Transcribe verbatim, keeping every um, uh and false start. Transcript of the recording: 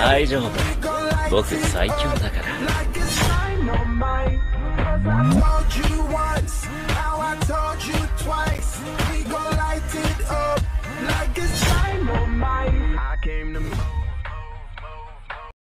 大丈夫。僕最強だから。